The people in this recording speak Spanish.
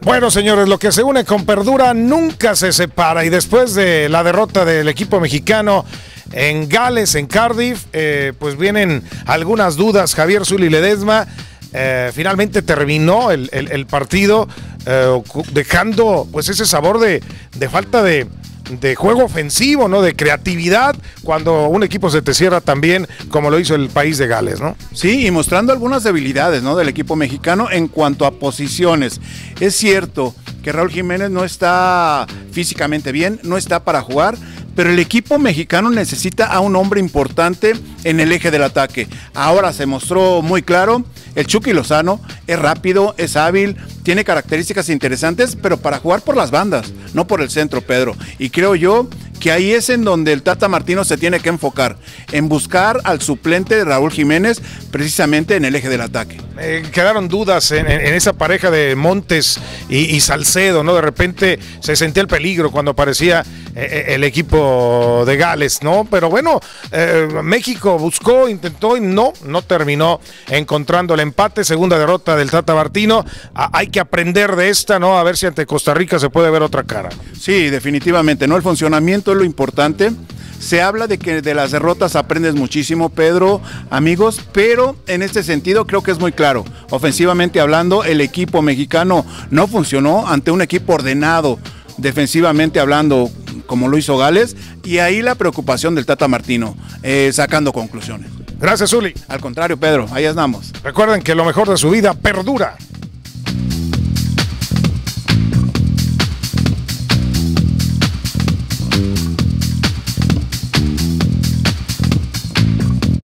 Bueno, señores, lo que se une con Perdura nunca se separa, y después de la derrota del equipo mexicano en Gales, en Cardiff, pues vienen algunas dudas. Javier Zuli Ledesma finalmente terminó el partido dejando pues ese sabor de falta de juego ofensivo, ¿no? De creatividad, cuando un equipo se te cierra también como lo hizo el país de Gales, ¿no? Sí, y mostrando algunas debilidades, ¿no? Del equipo mexicano en cuanto a posiciones. Es cierto que Raúl Jiménez no está físicamente bien, no está para jugar, pero el equipo mexicano necesita a un hombre importante en el eje del ataque. Ahora se mostró muy claro, el Chucky Lozano es rápido, es hábil, tiene características interesantes, pero para jugar por las bandas, no por el centro, Pedro. Y creo yo que ahí es en donde el Tata Martino se tiene que enfocar, en buscar al suplente de Raúl Jiménez, precisamente en el eje del ataque. Quedaron dudas en esa pareja de Montes y Salcedo, ¿no? De repente se sentía el peligro cuando aparecía el equipo de Gales, ¿no? Pero bueno, México buscó, intentó y no terminó encontrando el empate. Segunda derrota del Tata Martino. Hay que aprender de esta, ¿no? A ver si ante Costa Rica se puede ver otra cara. Sí, definitivamente, ¿no? El funcionamiento es lo importante. Se habla de que de las derrotas aprendes muchísimo, Pedro, amigos, pero en este sentido creo que es muy claro. Ofensivamente hablando, el equipo mexicano no funcionó ante un equipo ordenado, defensivamente hablando, como lo hizo Gales, y ahí la preocupación del Tata Martino, sacando conclusiones. Gracias, Zuli. Al contrario, Pedro, ahí andamos. Recuerden que lo mejor de su vida perdura.